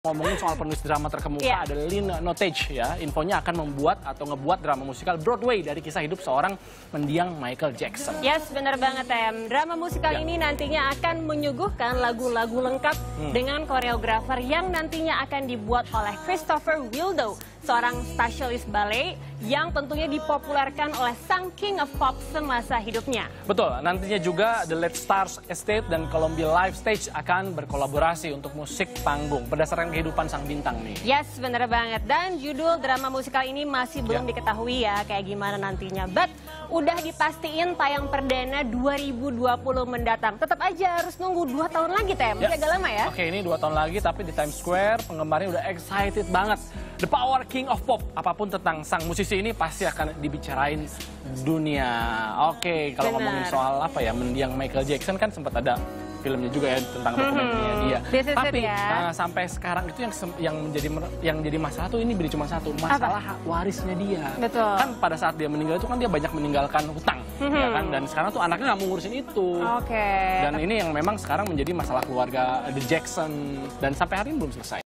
Ngomongin soal penulis drama terkemuka ada Lynn Nottage ya. Infonya akan membuat atau ngebuat drama musikal Broadway dari kisah hidup seorang mendiang Michael Jackson. Yes, benar banget Em. Drama musikal ini nantinya akan menyuguhkan lagu-lagu lengkap dengan koreografer yang nantinya akan dibuat oleh Christopher Wildow, seorang spesialis ballet yang tentunya dipopulerkan oleh sang King of Pop semasa hidupnya. Betul, nantinya juga The Late Stars Estate dan Columbia Live Stage akan berkolaborasi untuk musik panggung berdasarkan kehidupan sang bintang nih. Yes, bener banget. Dan judul drama musikal ini masih belum diketahui ya kayak gimana nantinya. But udah dipastiin tayang perdana 2020 mendatang. Tetap aja harus nunggu 2 tahun lagi, Tem. Masih agak lama ya. Oke, ini 2 tahun lagi tapi di Times Square penggemarnya udah excited banget. The Power King of Pop, apapun tentang sang musisi ini pasti akan dibicarain dunia. Oke, kalau ngomongin soal apa ya, mendiang Michael Jackson kan sempat ada filmnya juga ya tentang dokumenternya dia. Tapi sampai sekarang itu yang jadi masalah tuh ini cuma satu, masalah hak warisnya dia. Betul. Kan pada saat dia meninggal itu kan dia banyak meninggalkan hutang, ya kan? Dan sekarang tuh anaknya nggak mau ngurusin itu. Oke. Dan ini yang memang sekarang menjadi masalah keluarga The Jackson dan sampai hari ini belum selesai.